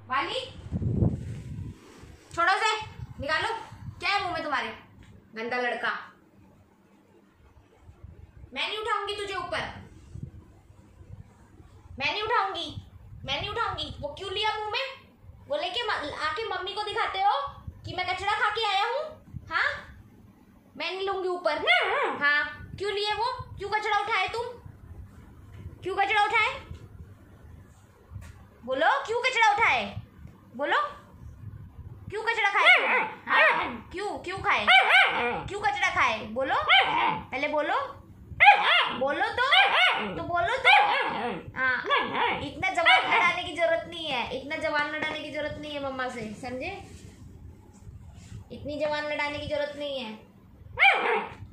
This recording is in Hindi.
वाली छोड़ो से, निकालो। क्या है मुंह में तुम्हारे, गंदा लड़का। मैं नहीं उठाऊंगी तुझे ऊपर, मैं नहीं उठाऊंगी, मैं नहीं उठाऊंगी। वो क्यों लिया मुंह में? वो लेके आके मम्मी को दिखाते हो कि मैं कचरा खा के आया हूँ। हाँ, मैं नहीं लूंगी ऊपर। हाँ, क्यों लिए वो? क्यों कचरा उठाए तुम? क्यों कचरा उठाए? बोलो, क्यों कचरा उठाए? बोलो, क्यों कचरा खाए? हाँ, क्यों खाए? क्यों कचरा खाए? बोलो, पहले बोलो, बोलो तो बोलो तो। हाँ, इतना जवान लड़ाने की जरूरत नहीं है, इतना जवान लड़ाने की जरूरत नहीं है मम्मा से, समझे? इतनी जवान लड़ाने की जरूरत नहीं है।